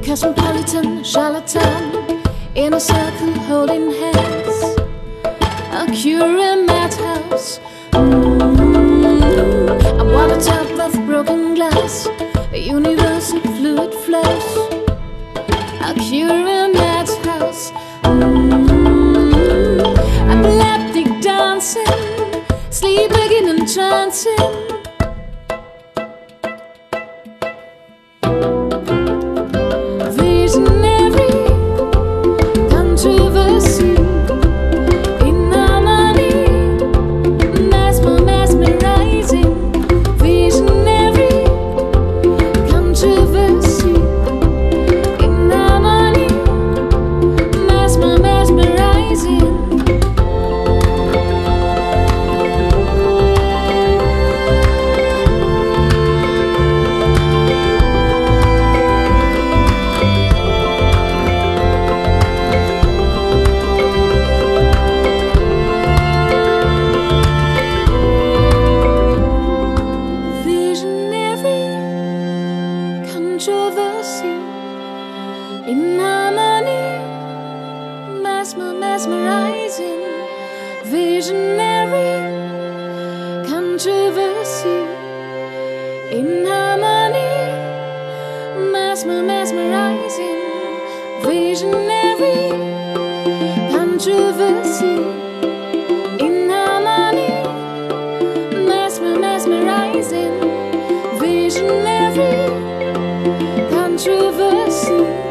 Cosmopolitan charlatan in a circle holding hands, a cure madhouse. I want a tub of broken glass, a universal fluid flows, a cure madhouse. Epileptic dancing, sleeping and trancing. Mesmerizing, visionary, controversy, in harmony. Mesmerizing, visionary, controversy, in harmony. Mesmerizing, visionary, controversy.